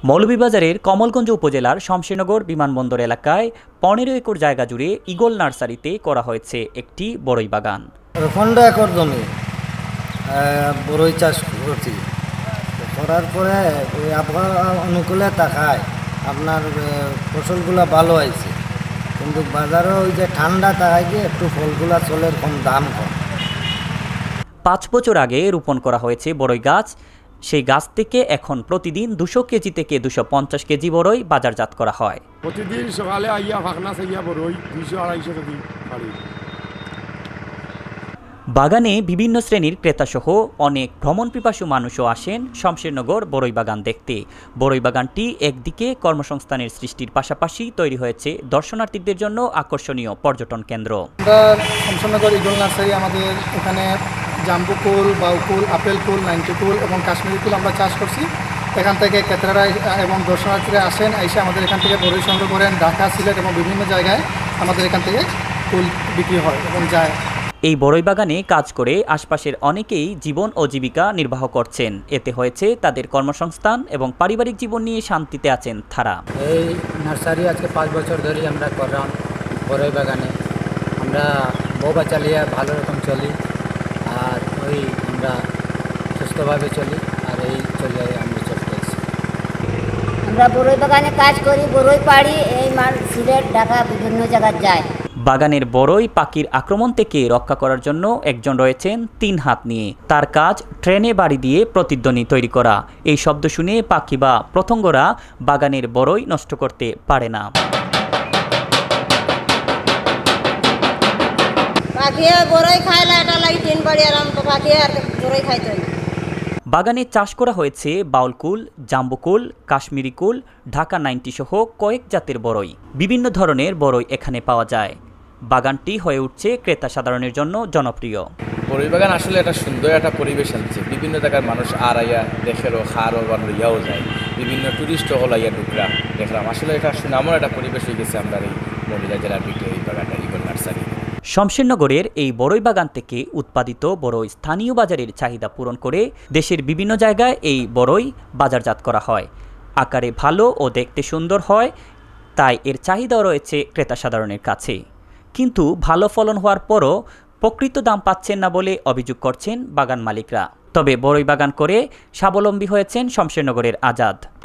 মৌলভীবাজারের কমলগঞ্জ উপজেলার শমশেরনগর বিমানবন্দর এলাকায় ১৫ একর জায়গা জুড়ে ঈগল নার্সারিতে করা হয়েছে একটি বড়ই বাগান। ১৫ একর জমি বড়ই চাষ করছি। করার পরে ওই আবহাওয়া অনুকূলে তাকায় আপনার ফসলগুলো ভালো হয়েছে, কিন্তু বাজারে ওই যে ঠান্ডা তাকায় গিয়ে একটু ফলগুলা চলের কম দাম কম। ৫ বছর আগে রোপণ করা হয়েছে বড়ই গাছ। সেই গাছ থেকে এখন প্রতিদিন ২০০ কেজি থেকে ২৫০ কেজি বড়ই বাজারজাত করা হয়। প্রতিদিন সকালে আইয়া ফাঁকনা চাইয়া বড়ই ২০০-২৫০ কেজি পারি। বাগানে বিভিন্ন শ্রেণীর ক্রেতাসহ অনেক ভ্রমণ পিপাসু মানুষও আসেন শমশেরনগর বড়ই বাগান দেখতে। বড়ই বাগানটি একদিকে কর্মসংস্থানের সৃষ্টির পাশাপাশি তৈরি হয়েছে দর্শনার্থীদের জন্য আকর্ষণীয় পর্যটন কেন্দ্র। আমরা শমশেরনগর ঈগল নার্সারি, আমাদের এখানে জাম্বু কুল, বাউকুল, আপেল কুল, 90 কুল এবং কাশ্মীরি কুল আমরা চাষ করছি। এখান থেকে ক্রেতারা এবং দর্শনার্থীরা আসেন, এসে আমাদের এখান থেকে বড়ই সংগ্রহ করেন। ঢাকা, সিলেট এবং বিভিন্ন জায়গায় আমাদের এখান থেকে কুল বিক্রি হয় এবং যায়। এই বড়ই বাগানে কাজ করে আশপাশের অনেকেই জীবন ও জীবিকা নির্বাহ করছেন। এতে হয়েছে তাদের কর্মসংস্থান এবং পারিবারিক জীবন নিয়ে শান্তিতে আছেন তারা। এই নার্সারি আজকে 5 বছর ধরে আমরা করলাম বড়ই বাগানে। আমরা বউবা চালিয়ে ভালো রকম চলি, আর ওই আমরা সুস্থভাবে চলি, আর এই চলে আমরা চলতেছি। আমরা বড়ই বাগানে কাজ করি, বড়ই পাড়ি, এই মাল সিলেট, ঢাকা বিভিন্ন জায়গায় যায়। বাগানের বড়ই পাখির আক্রমণ থেকে রক্ষা করার জন্য একজন রয়েছেন ৩ হাত নিয়ে। তার কাজ ট্রেনে বাড়ি দিয়ে প্রতিধ্বনি তৈরি করা। এই শব্দ শুনে পাখি বা পতঙ্গরা বাগানের বড়ই নষ্ট করতে পারে না। বাগানে চাষ করা হয়েছে বাউলকুল, জাম্বুকুল, কাশ্মীরি কুল, ঢাকা 90 সহ কয়েক জাতের বড়ই। বিভিন্ন ধরনের বড়ই এখানে পাওয়া যায়। বাগানটি হয়ে উঠছে ক্রেতা সাধারণের জন্য জনপ্রিয়। বড়ই বাগান আসলে একটা সুন্দর একটা পরিবেশ আনছে। বিভিন্ন জায়গার মানুষ আর আইয়া দেখেরও খারও বা লইয়াও যায়। বিভিন্ন টুরিস্টও হল আইয়া ঢুকরা দেখলাম। আসলে এটা সুনামর একটা পরিবেশ হয়ে গেছে আমরা এই মহিলা জেলার ভিতরে এই বাগানটা ঈগল নার্সারি। শমশেরনগরের এই বড়ই বাগান থেকে উৎপাদিত বড়ই স্থানীয় বাজারের চাহিদা পূরণ করে দেশের বিভিন্ন জায়গায় এই বড়ই বাজারজাত করা হয়। আকারে ভালো ও দেখতে সুন্দর হয়, তাই এর চাহিদাও রয়েছে ক্রেতা সাধারণের কাছে। কিন্তু ভালো ফলন হওয়ার পরও প্রকৃত দাম পাচ্ছেন না বলে অভিযোগ করছেন বাগান মালিকরা। তবে বড়ই বাগান করে স্বাবলম্বী হয়েছেন শমশেরনগরের আজাদ।